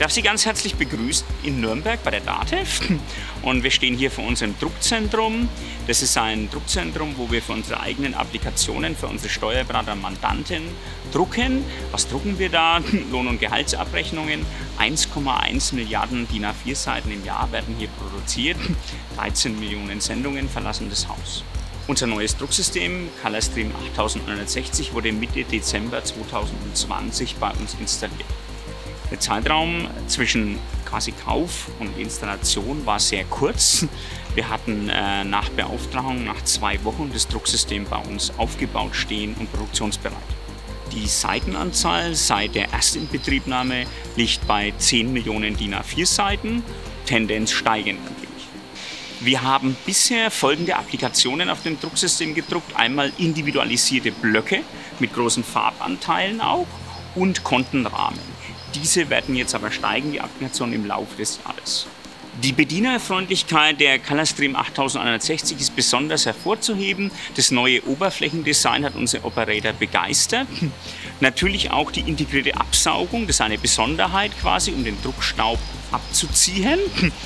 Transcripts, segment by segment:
darf Sie ganz herzlich begrüßen in Nürnberg bei der DATEV. Und wir stehen hier vor unserem Druckzentrum. Das ist ein Druckzentrum, wo wir für unsere eigenen Applikationen, für unsere Steuerberater und Mandanten drucken. Was drucken wir da? Lohn- und Gehaltsabrechnungen. 1,1 Milliarden DIN A4-Seiten im Jahr werden hier produziert. 13 Millionen Sendungen verlassen das Haus. Unser neues Drucksystem, ColorStream 8160, wurde Mitte Dezember 2020 bei uns installiert. Der Zeitraum zwischen quasi Kauf und Installation war sehr kurz. Wir hatten nach Beauftragung, nach 2 Wochen, das Drucksystem bei uns aufgebaut, stehen und produktionsbereit. Die Seitenanzahl seit der Erstinbetriebnahme liegt bei 10 Millionen DIN A4-Seiten, Tendenz steigend natürlich. Wir haben bisher folgende Applikationen auf dem Drucksystem gedruckt. Einmal individualisierte Blöcke mit großen Farbanteilen auch und Kontenrahmen. Diese werden jetzt aber steigen, die Applikationen im Laufe des Jahres. Die Bedienerfreundlichkeit der ColorStream 8160 ist besonders hervorzuheben. Das neue Oberflächendesign hat unsere Operator begeistert. Natürlich auch die integrierte Absaugung, das ist eine Besonderheit quasi, um den Druckstaub abzuziehen.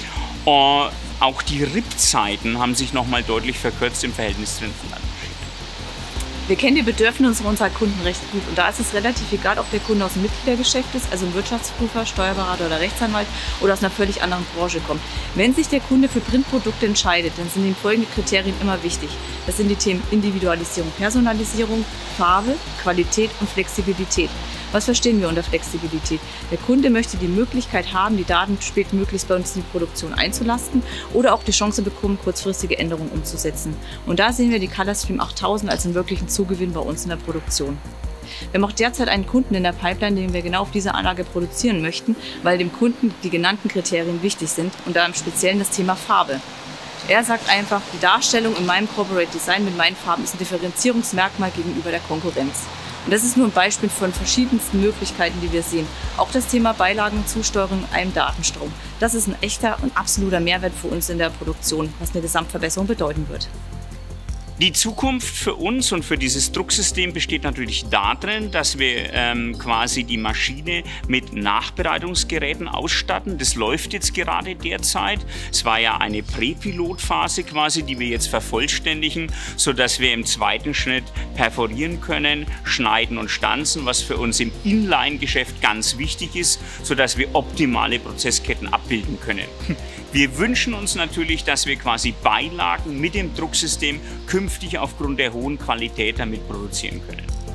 Auch die Rippzeiten haben sich nochmal deutlich verkürzt im Verhältnis zu den anderen. Wir kennen die Bedürfnisse unserer Kunden recht gut und da ist es relativ egal, ob der Kunde aus dem Mitgliedergeschäft ist, also ein Wirtschaftsprüfer, Steuerberater oder Rechtsanwalt oder aus einer völlig anderen Branche kommt. Wenn sich der Kunde für Printprodukte entscheidet, dann sind ihm folgende Kriterien immer wichtig. Das sind die Themen Individualisierung, Personalisierung, Farbe, Qualität und Flexibilität. Was verstehen wir unter Flexibilität? Der Kunde möchte die Möglichkeit haben, die Daten spätmöglichst bei uns in die Produktion einzulasten oder auch die Chance bekommen, kurzfristige Änderungen umzusetzen. Und da sehen wir die ColorStream 8000 als einen wirklichen Zugewinn bei uns in der Produktion. Wir haben auch derzeit einen Kunden in der Pipeline, den wir genau auf dieser Anlage produzieren möchten, weil dem Kunden die genannten Kriterien wichtig sind und da im Speziellen das Thema Farbe. Er sagt einfach, die Darstellung in meinem Corporate Design mit meinen Farben ist ein Differenzierungsmerkmal gegenüber der Konkurrenz. Und das ist nur ein Beispiel von verschiedensten Möglichkeiten, die wir sehen. Auch das Thema Beilagen-Zusteuerung in einem Datenstrom. Das ist ein echter und absoluter Mehrwert für uns in der Produktion, was eine Gesamtverbesserung bedeuten wird. Die Zukunft für uns und für dieses Drucksystem besteht natürlich darin, dass wir quasi die Maschine mit Nachbereitungsgeräten ausstatten. Das läuft jetzt gerade derzeit. Es war ja eine Präpilotphase quasi, die wir jetzt vervollständigen, sodass wir im zweiten Schritt perforieren können, schneiden und stanzen, was für uns im Inline-Geschäft ganz wichtig ist, sodass wir optimale Prozessketten abbilden können. Wir wünschen uns natürlich, dass wir quasi Beilagen mit dem Drucksystem künftig aufgrund der hohen Qualität damit produzieren können.